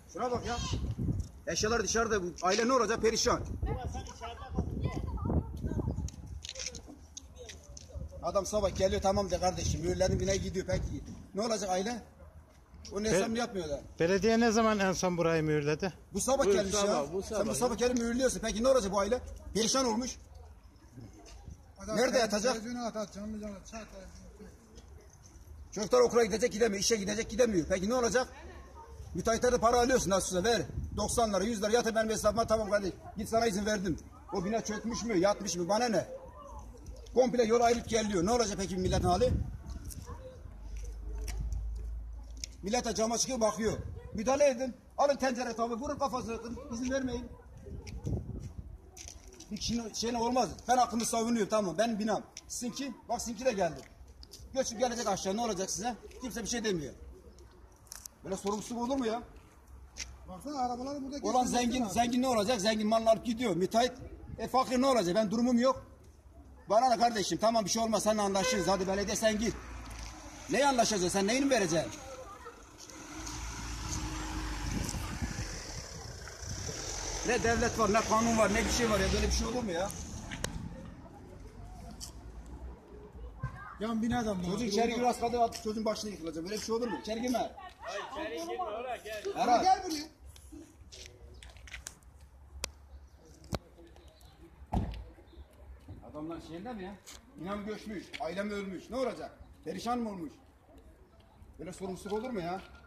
Şuna bak ya. Eşyalar dışarıda. Bu aile ne olacak? Perişan. Adam sabah geliyor, tamam de kardeşim. Mühürlerin bine gidiyor. Peki ne olacak aile? Onun hesabını yapmıyorlar. Belediye ne zaman en son burayı mühürledi? Bu sabah gelmiş ya. Sen bu sabah gelip mühürlüyorsun. Peki ne olacak bu aile? Perişan olmuş. Nerede yatacak? Çocuklar okula gidecek gidemiyor. İşe gidecek gidemiyor. Peki ne olacak? Müteahhitlerde para alıyorsun nasılsa ver. 90 lira 100 lira yatır benim hesabıma, tamam kardeşim. Git, sana izin verdim. O bina çökmüş mü yatmış mı bana ne? Komple yol ayrılıp geliyor. Ne olacak peki milletin hali? Millete cama çıkıyor bakıyor. Müdahale edin. Alın tencere tabi, vurun kafasına, izin vermeyin. Bir kişinin şeyine olmaz. Ben hakkımı savunuyorum, tamam, benim binam. Sizinki, bak sizinki de geldi. Göçüp gelecek aşağı, ne olacak size? Kimse bir şey demiyor. Böyle sorumsuzluk olur mu ya? Baksana arabaları burada olan zengin ne olacak? Zengin malını alıp gidiyor. Müteahhit fakir ne olacak? Ben durumum yok. Bana da kardeşim tamam bir şey olmaz, seninle anlaşırız. Hadi belediye sen git. Neyi anlaşacaksın? Sen neyini mi vereceksin? Ne devlet var, ne kanun var, ne bir şey var ya. Böyle bir şey olur mu ya? Yan binadan mı? Çocuk içeri gir, az kadar çocuğun başına yıkılacak. Böyle bir şey olur mu? İçeri girme. Hayır, içeri girme, oraya gel. Gel buraya. Adamlar şeyinde mi ya? İnan göçmüş, ailem ölmüş. Ne olacak? Perişan mı olmuş? Böyle sorumsuzluk olur mu ya?